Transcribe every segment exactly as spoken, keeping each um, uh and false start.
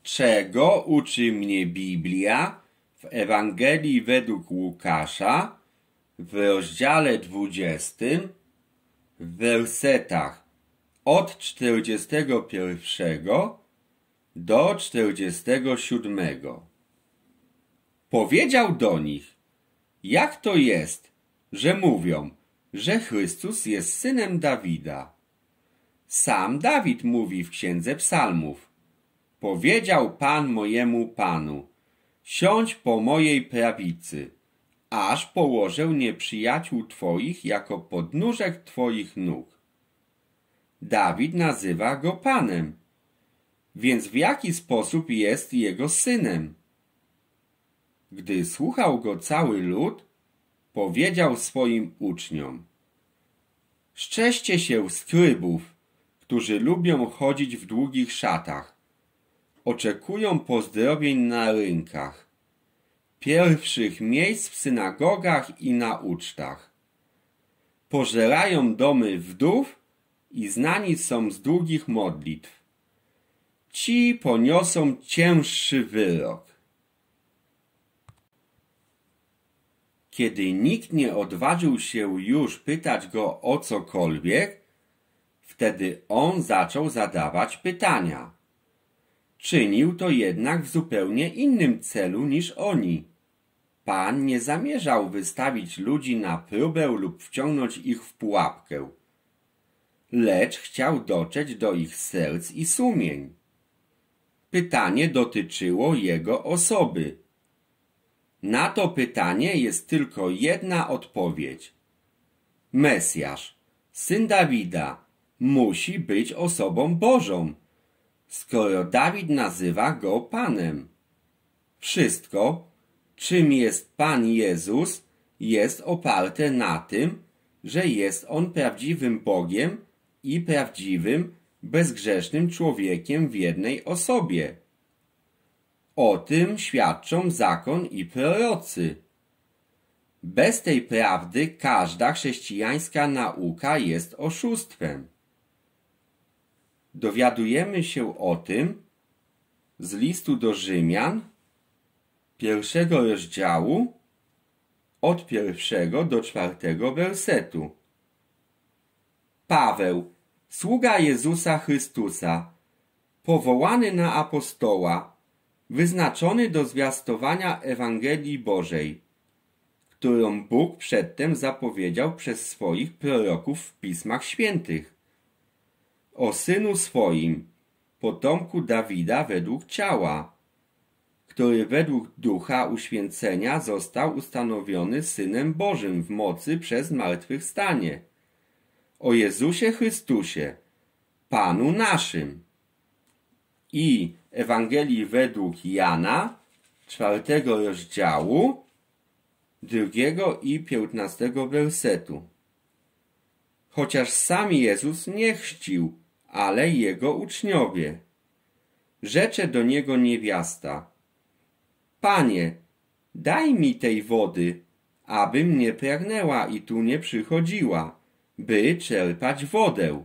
Czego uczy mnie Biblia w Ewangelii według Łukasza w rozdziale dwudziestym w wersetach od czterdziestego pierwszego do czterdziestego siódmego. Powiedział do nich: jak to jest, że mówią, że Chrystus jest synem Dawida? Sam Dawid mówi w Księdze Psalmów: powiedział Pan mojemu Panu: siądź po mojej prawicy, aż położę nieprzyjaciół Twoich jako podnóżek Twoich nóg. Dawid nazywa go Panem, więc w jaki sposób jest jego synem? Gdy słuchał go cały lud, powiedział swoim uczniom: strzeżcie się skrybów, którzy lubią chodzić w długich szatach, oczekują pozdrowień na rynkach, pierwszych miejsc w synagogach i na ucztach. Pożerają domy wdów i znani są z długich modlitw. Ci poniosą cięższy wyrok. Kiedy nikt nie odważył się już pytać go o cokolwiek, wtedy on zaczął zadawać pytania. Czynił to jednak w zupełnie innym celu niż oni. Pan nie zamierzał wystawić ludzi na próbę lub wciągnąć ich w pułapkę, lecz chciał dotrzeć do ich serc i sumień. Pytanie dotyczyło jego osoby. Na to pytanie jest tylko jedna odpowiedź. Mesjasz, syn Dawida, musi być osobą Bożą, skoro Dawid nazywa go Panem. Wszystko, czym jest Pan Jezus, jest oparte na tym, że jest On prawdziwym Bogiem i prawdziwym, bezgrzesznym człowiekiem w jednej osobie. O tym świadczą zakon i prorocy. Bez tej prawdy każda chrześcijańska nauka jest oszustwem. Dowiadujemy się o tym z listu do Rzymian, pierwszego rozdziału, od pierwszego do czwartego wersetu. Paweł, sługa Jezusa Chrystusa, powołany na apostoła, wyznaczony do zwiastowania Ewangelii Bożej, którą Bóg przedtem zapowiedział przez swoich proroków w Pismach Świętych, o synu swoim, potomku Dawida według ciała, który według ducha uświęcenia został ustanowiony Synem Bożym w mocy przez zmartwychwstanie, o Jezusie Chrystusie, Panu naszym. I Ewangelii według Jana, czwartego rozdziału, drugiego i piętnastego wersetu. Chociaż sam Jezus nie chrzcił, ale jego uczniowie. Rzecze do niego niewiasta: Panie, daj mi tej wody, abym nie pragnęła i tu nie przychodziła, by czerpać wodę.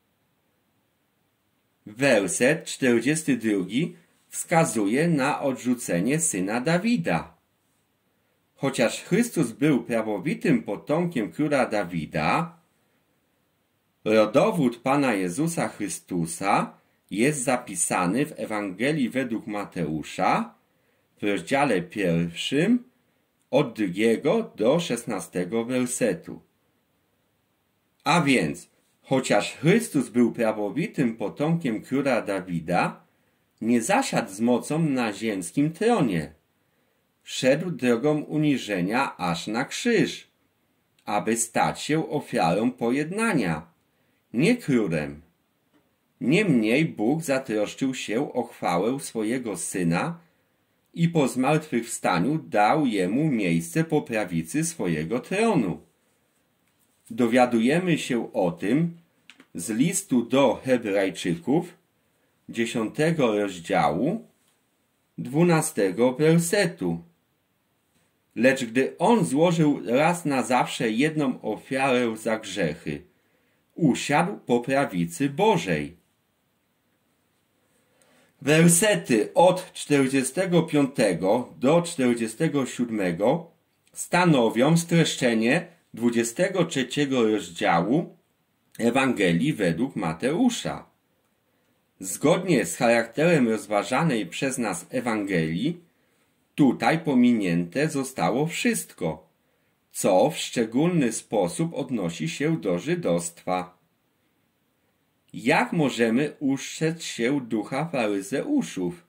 Werset czterdziesty drugi wskazuje na odrzucenie syna Dawida. Chociaż Chrystus był prawowitym potomkiem króla Dawida, rodowód Pana Jezusa Chrystusa jest zapisany w Ewangelii według Mateusza w rozdziale pierwszym od drugiego do szesnastego wersetu. A więc, chociaż Chrystus był prawowitym potomkiem króla Dawida, nie zasiadł z mocą na ziemskim tronie. Szedł drogą uniżenia aż na krzyż, aby stać się ofiarą pojednania, nie królem. Niemniej Bóg zatroszczył się o chwałę swojego Syna i po zmartwychwstaniu dał Jemu miejsce po prawicy swojego tronu. Dowiadujemy się o tym z listu do Hebrajczyków, dziesiątego rozdziału, dwunastego wersetu. Lecz gdy On złożył raz na zawsze jedną ofiarę za grzechy, usiadł po prawicy Bożej. Wersety od czterdziestego piątego do czterdziestego siódmego stanowią streszczenie dwudziestego trzeciego rozdziału Ewangelii według Mateusza. Zgodnie z charakterem rozważanej przez nas Ewangelii, tutaj pominięte zostało wszystko, co w szczególny sposób odnosi się do żydostwa. Jak możemy ustrzec się ducha faryzeuszów?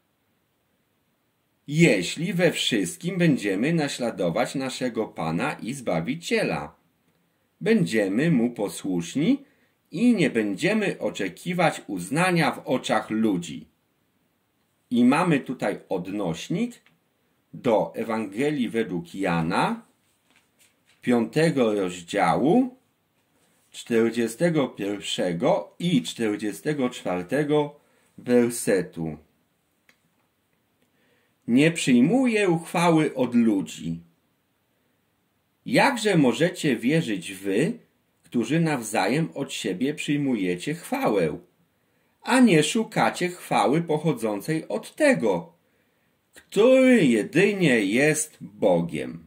Jeśli we wszystkim będziemy naśladować naszego Pana i Zbawiciela, będziemy Mu posłuszni i nie będziemy oczekiwać uznania w oczach ludzi. I mamy tutaj odnośnik do Ewangelii według Jana, piątego rozdziału, czterdziestego pierwszego i czterdziestego czwartego wersetu. Nie przyjmuję chwały od ludzi. Jakże możecie wierzyć wy, którzy nawzajem od siebie przyjmujecie chwałę, a nie szukacie chwały pochodzącej od tego, który jedynie jest Bogiem?